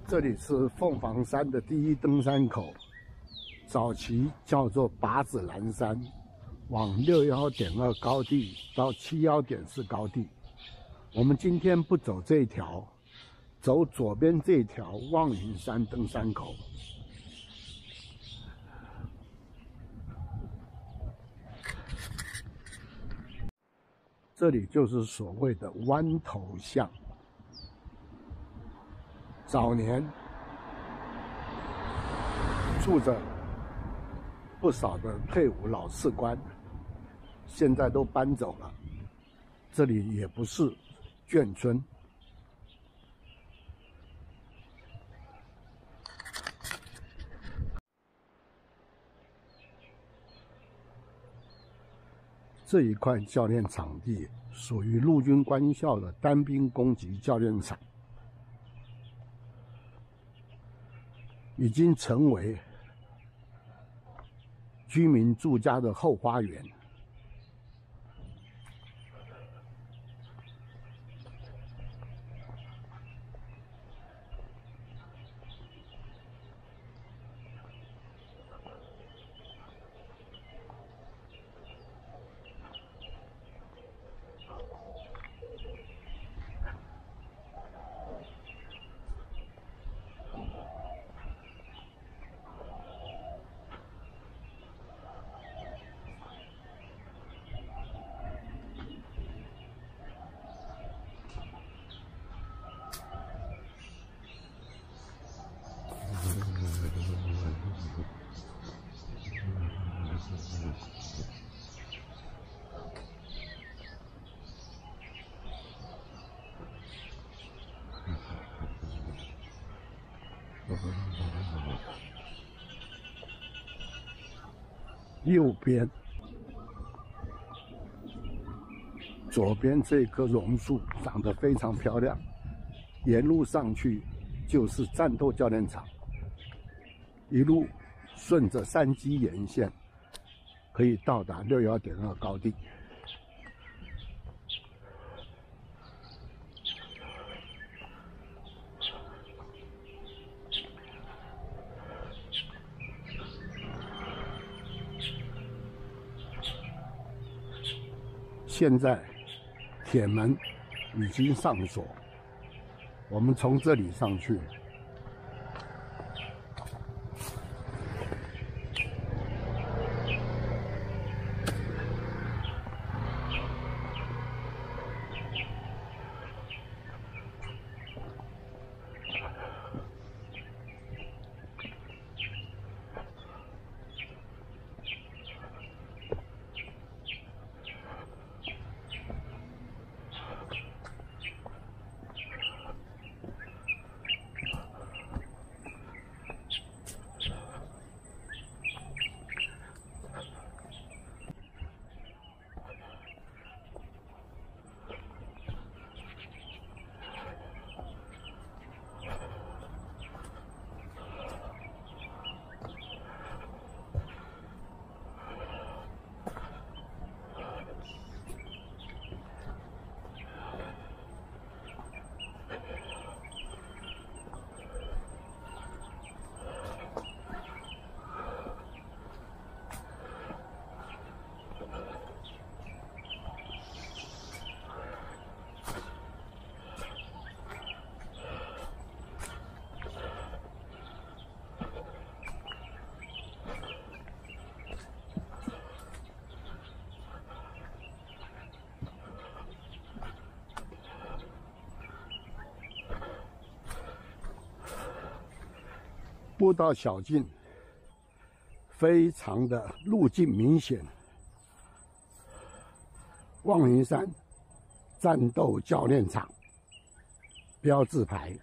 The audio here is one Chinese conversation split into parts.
这里是凤凰山的第一登山口，早期叫做八子栏山，往61.2高地到71.4高地。我们今天不走这一条，走左边这条望云山登山口。这里就是所谓的湾头巷。早年住着不少的退伍老士官，现在都搬走了。这里也不是眷村。这一块教练场地属于陆军官校的单兵攻击教练场，已经成为居民住家的后花园。右边、左边这棵榕树长得非常漂亮，沿路上去就是战斗教练场，一路顺着山基沿线可以到达61.2高地。现在铁门已经上锁，我们从这里上去。步道小径非常的路径明显，望云山战斗教练场标志牌。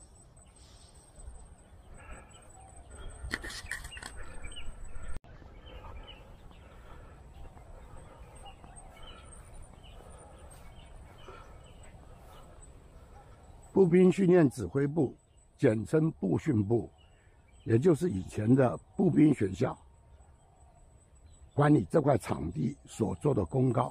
步兵训练指挥部，简称步训部，也就是以前的步兵学校，管理这块场地所做的公告。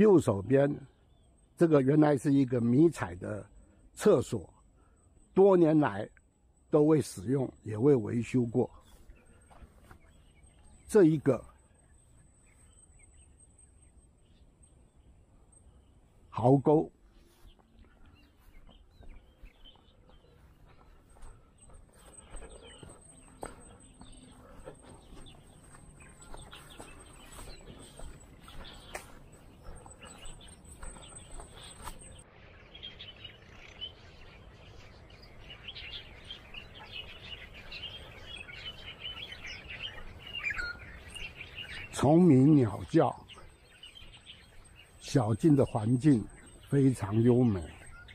右手边这个原来是一个迷彩的厕所，多年来都未使用，也未维修过。这一个壕沟，虫鸣鸟叫，小径的环境非常优美。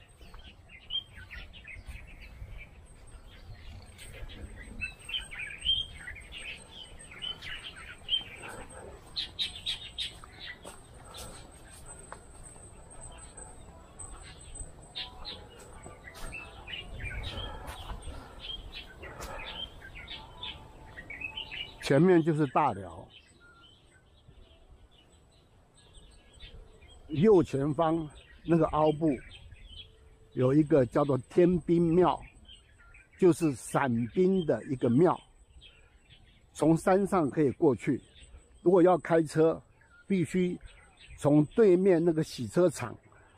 前面就是大寮。右前方那个凹部有一个叫做天兵庙，就是伞兵的一个庙，从山上可以过去。如果要开车，必须从对面那个洗车场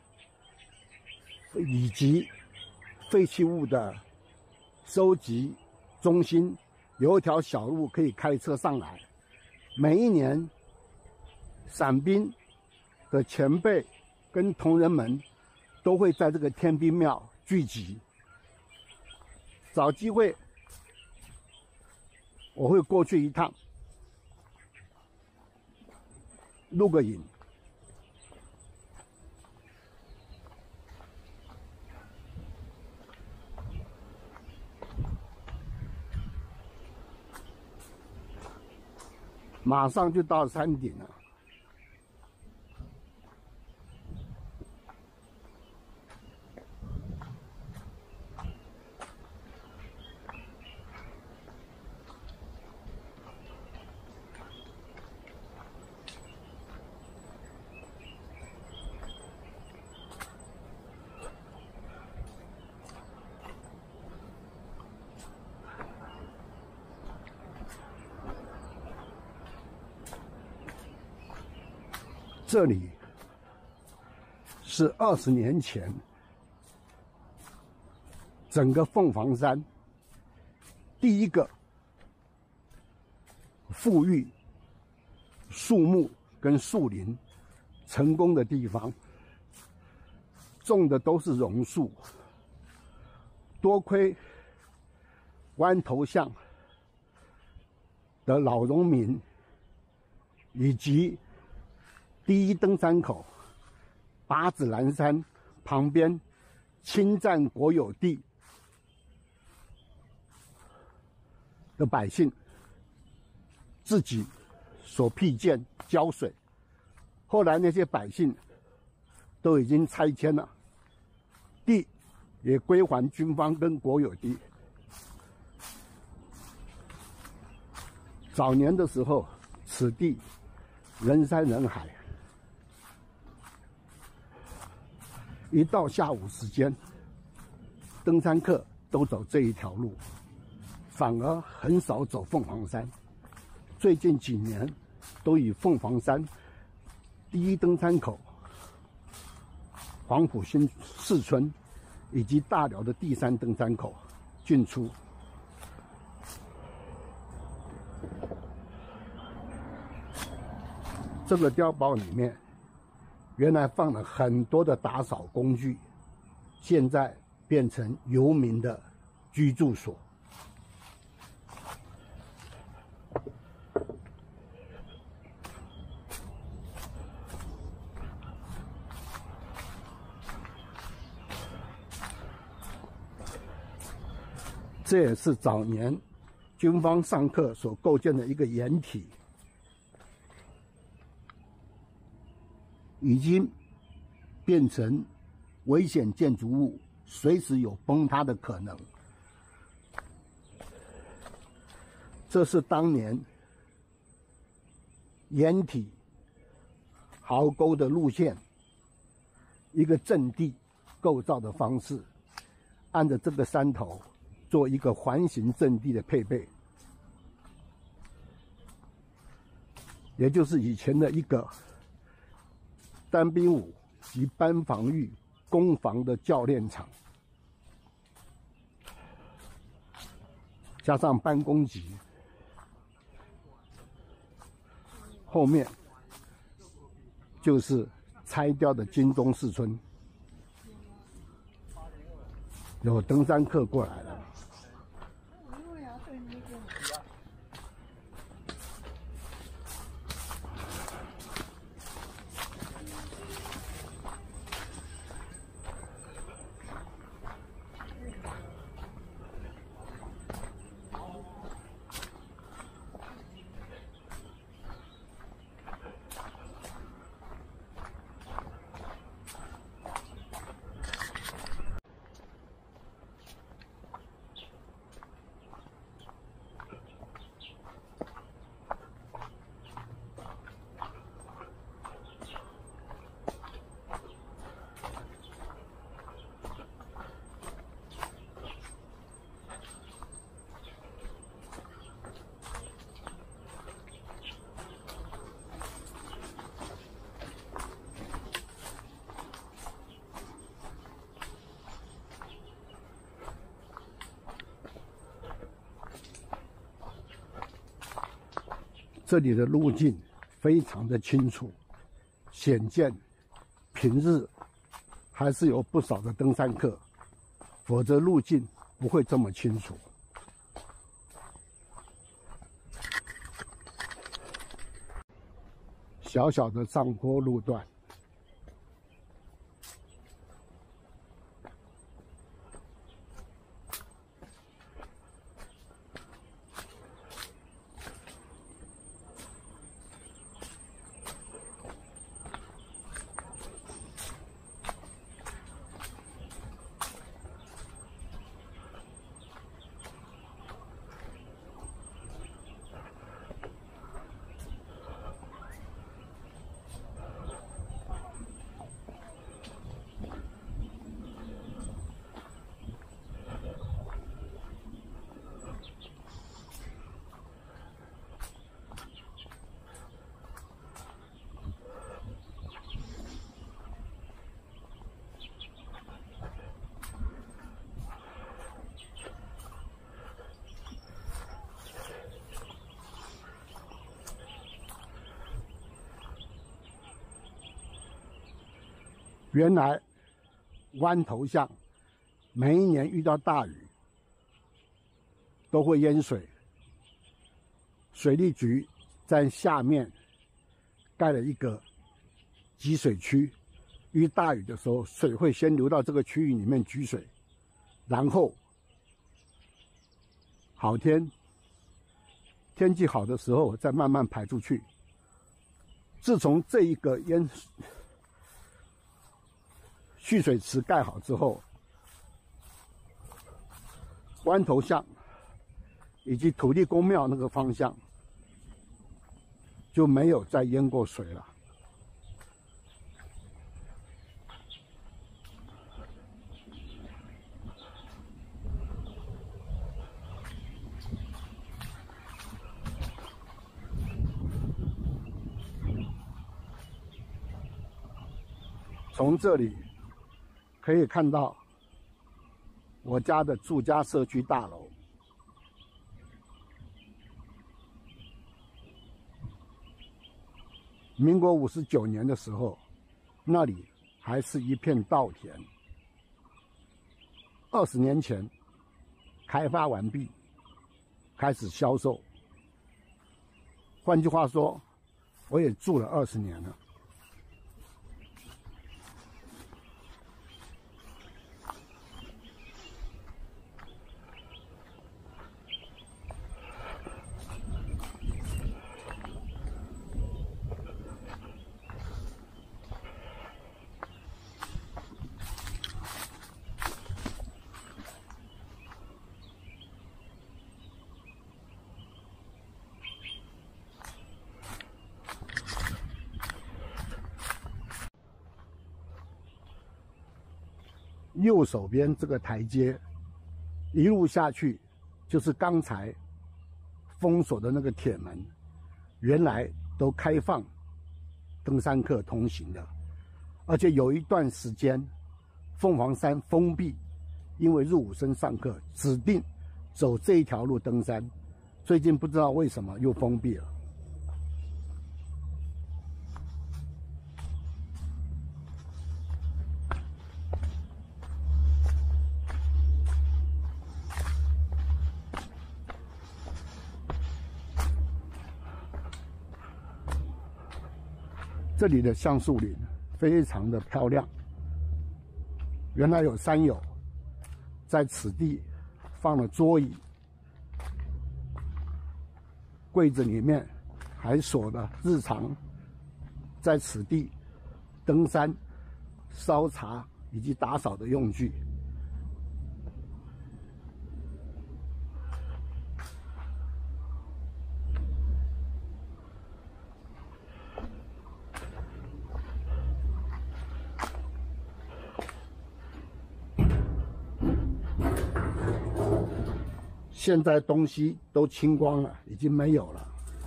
以及废弃物的收集中心有一条小路可以开车上来。每一年伞兵的前辈跟同仁们都会在这个天兵庙聚集，找机会我会过去一趟，录个影。马上就到山顶了。这里是20年前整个凤凰山第一个富裕树木跟树林成功的地方，种的都是榕树。多亏湾头巷的老农民以及第一登山口八子栏山旁边侵占国有地的百姓自己所辟建浇水，后来那些百姓都已经拆迁了，地也归还军方跟国有地。早年的时候，此地人山人海，一到下午时间，登山客都走这一条路，反而很少走凤凰山。最近几年，都以凤凰山第一登山口、黄埔新市村以及大寮的第3登山口进出。这个碉堡里面原来放了很多的打扫工具，现在变成游民的居住所。这也是早年军方上课所构建的一个掩体，已经变成危险建筑物，随时有崩塌的可能。这是当年掩体壕沟的路线，一个阵地构造的方式，按着这个山头做一个环形阵地的配备，也就是以前的一个单兵舞及班防御攻防的教练场，加上班攻击，后面就是拆掉的金钟四村，有登山客过来了。这里的路径非常的清楚，显见平日还是有不少的登山客，否则路径不会这么清楚。小小的上坡路段，原来湾头巷每一年遇到大雨都会淹水，水利局在下面盖了一个集水区，遇大雨的时候水会先流到这个区域里面集水，然后天气好的时候再慢慢排出去。自从这一个蓄水池盖好之后，湾头巷以及土地公庙那个方向就没有再淹过水了。从这里可以看到我家的住家社区大楼，民国59年的时候，那里还是一片稻田，20年前开发完毕，开始销售。换句话说，我也住了20年了。 右手边这个台阶一路下去，就是刚才封锁的那个铁门，原来都开放登山客通行的，而且有一段时间凤凰山封闭，因为入伍生上课指定走这一条路登山，最近不知道为什么又封闭了。这里的橡树林非常的漂亮，原来有山友在此地放了桌椅，柜子里面还锁了日常在此地登山、烧茶以及打扫的用具。现在东西都清光了，已经没有了。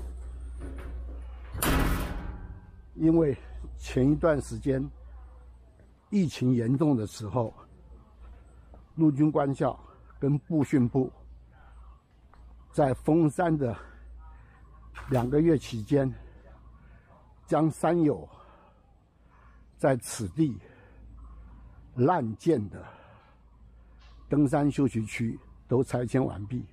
因为前一段时间疫情严重的时候，陆军官校跟部训部在封山的2个月期间，将山友在此地滥建的登山休息区都拆迁完毕。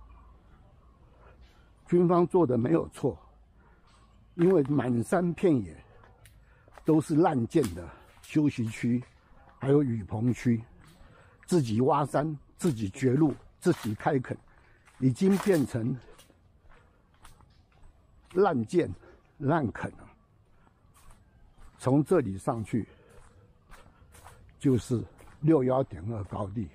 军方做的没有错，因为满山遍野都是滥建的休息区，还有雨棚区，自己挖山、自己掘路、自己开垦，已经变成滥建、滥垦了。从这里上去就是61.2高地。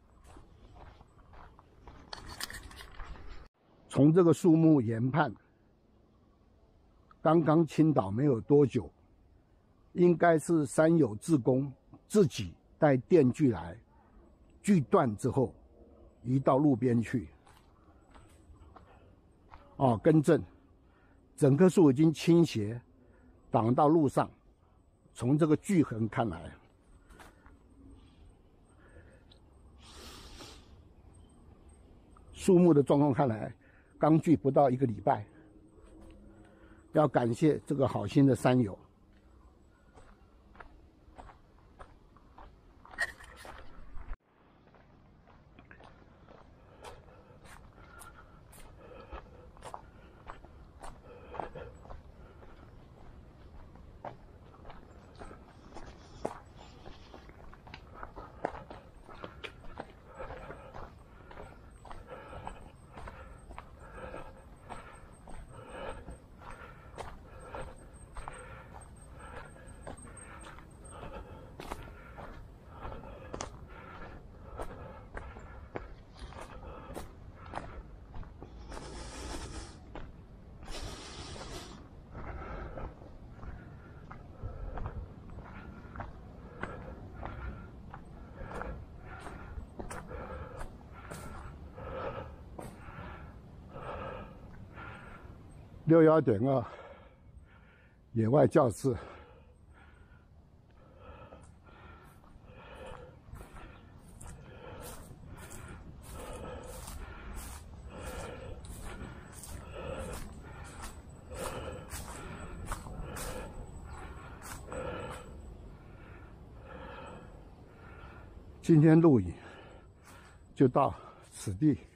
从这个树木研判，刚刚倾倒没有多久，应该是山友志工自己带电锯来锯断之后移到路边去。更正，整棵树已经倾斜挡到路上，从这个锯痕看来，树木的状况看来刚锯不到1个礼拜，要感谢这个好心的山友。61.2野外教室，今天录影就到此地。